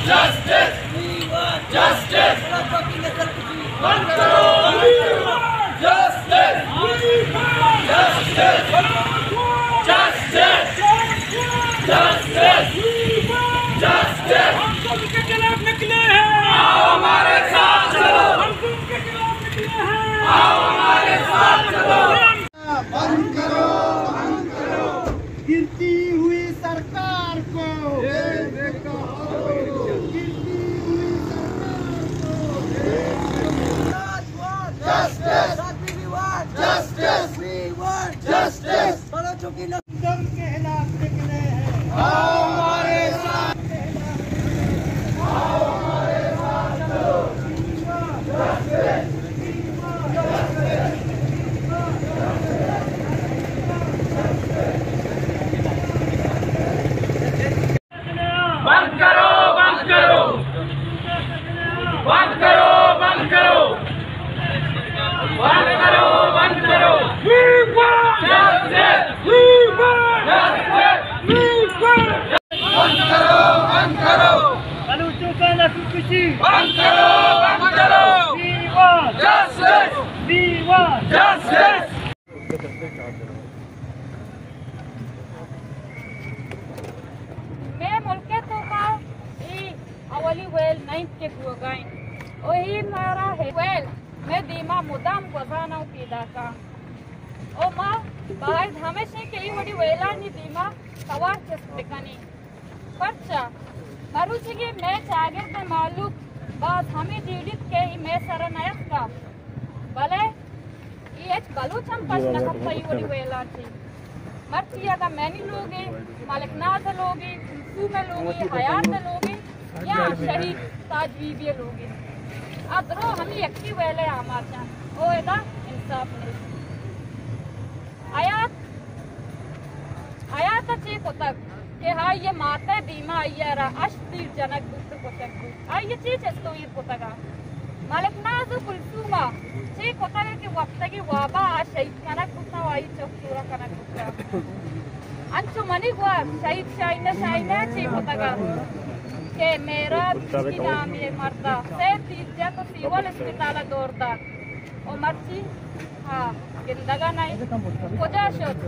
Justice! Justice! बंद करो! Justice! Justice! Justice! Justice! Justice! हम तो उनके खिलाफ निकले हैं। आओ हमारे साथ चलो। हम तो उनके खिलाफ निकले हैं। आओ हमारे साथ चलो। बंद करो, बंद करो। गिरती हुई सरकार को गिरती हुई सरकार को जस्टिस, जस्टिस, जस्टिस। बड़ों की दम के खिलाफ निकले हैं। आओ हमारे साथ, आओ हमारे साथ चलो। जस्टिस, बंद करो, बंद करो, बंद करो, बंद करो, बंद करो, बंद करो। We want justice. We want justice. बंद करो, बंद करो, बलूचों का नफरती। बंद करो, बंद करो। We want Justice. We want Justice. मैं मुल्के तो का ई अवली वेल नाइट के प्रोग्राम वही मारा है वेल मैं दीमा मुदाम गजाना पीदा का ओ माँ बाहर हमेशा के ही बड़ी वेला नहीं दीमा सवार चस्पकनी परचा मरुची की मैच आगे तो मालूम बात हमें दीडित के ही मैं सर नायक का भले ये बलूच हम पास न कपड़ा ही बड़ी वेला थी मर्तिया का मैनी लोगे मालिकनाज लोगे में लोगे हयात लोगे या शहीद ताजवीबिये लोगे अदरो हम यक्ति वेले आमाचा ओ एदा इंसाफ ने आयात ची कोतक के हाँ ये माता दीमा आयरा अष्टीर जनक दुष्ट कोतक आये चीज तो ये कोतका मालिकनाज कुलसुमा ची कोतक के वक्त की वाबा शहीद कनक कुत्ता वाई चौकूरा कनक कुत्ता अंचु मनी हुआ शहीद शाइना ची होता के मेरा नाम ये मरदा से तीजा तो सिविल अस्पताल दौरदा और मर्ची हाँ गिंदगा नहीं कोजा शोध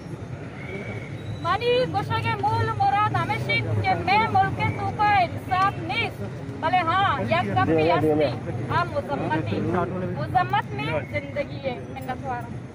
मनी गोशा के मूल मुराद हमेशा के मैं मुल्के तो का इंसाफ नीस भले हाँ यह कभी असली हम मुजम्मत में जिंदगी है मिन्नत वारा